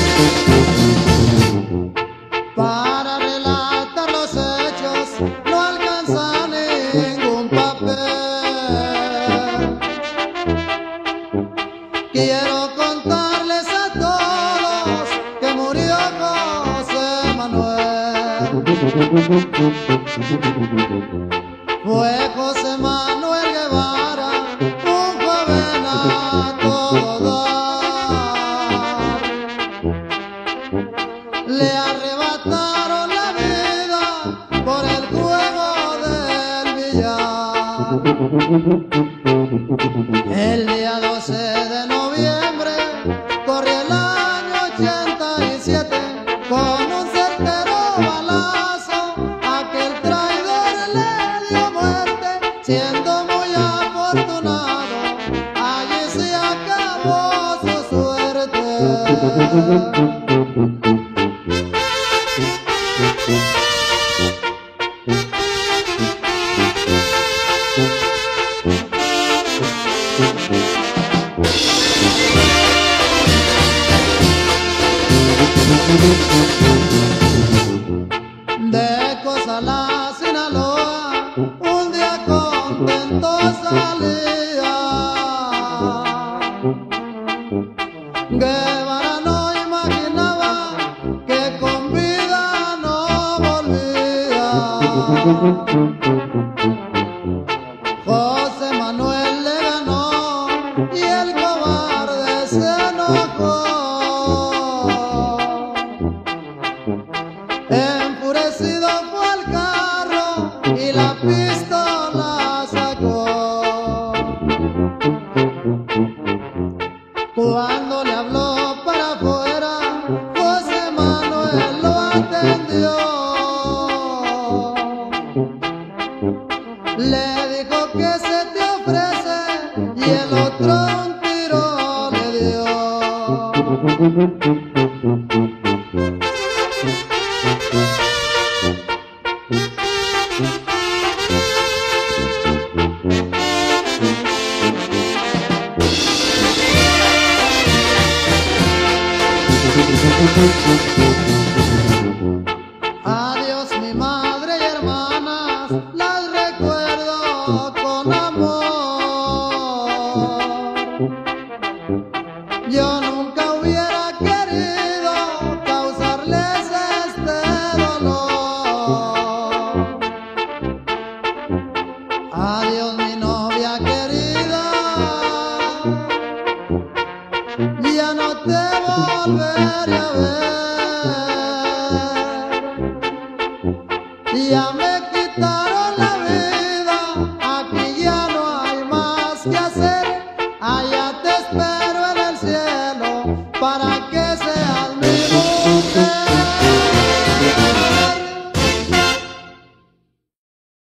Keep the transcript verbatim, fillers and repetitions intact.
Para relatar los hechos no alcanza ningún papel. Quiero contarles a todos que murió José Manuel. Fue José Manuel Guevara, un joven a todo dar. Le arrebataron la vida por el juego del billar. El día doce de noviembre corrió el año ochenta y siete, con un certero balazo aquel traidor le dio muerte. Siendo muy afortunado, allí se acabó su suerte. De Cozalá, Sinaloa, un día contento salía. Guevara no imaginaba que con vida no volvía. José Manuel le ganó y el cobarde se enojó. Enfurecido fue al carro y la pistola sacó. Cuando le habló para afuera, José Manuel lo atendió. Le dijo que se te ofrece y el otro un tiro le dio. Adiós mi madre y hermanas, las recuerdo con amor. Yo nunca hubiera querido causarles este dolor. Adiós mi novia querida, ya no te volveré a ver. Ya